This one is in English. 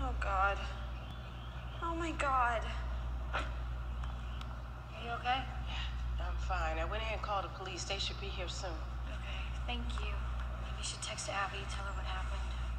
Oh, God. Oh, my God. Are you okay? Yeah, I'm fine. I went ahead and called the police. They should be here soon. Okay, thank you. Maybe you should text Abby, tell her what happened.